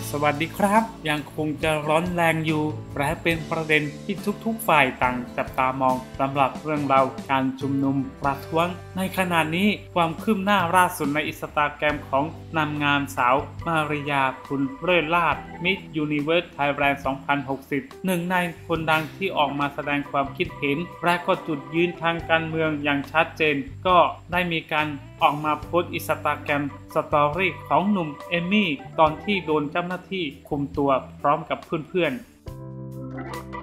สวัสดีครับยังคงจะร้อนแรงอยู่และเป็นประเด็นที่ทุกๆฝ่ายต่างจับตามองสำหรับเรื่องราวการชุมนุมประท้วงในขณะนี้ความคืบหน้าล่าสุดในอินสตาแกรมของนางงามสาวมาริยาคุณเลิศลาภมิสยูนิเวิร์สไทยแลนด์ 2060 หนึ่งในคนดังที่ออกมาแสดงความคิดเห็นและก็จุดยืนทางการเมืองอย่างชัดเจนก็ได้มีการออกมาโพสต์อินสตาแกรมสตอรี่ของหนุ่มเอมมี่ตอนที่โดนเจ้าหน้าที่คุมตัวพร้อมกับเพื่อนๆ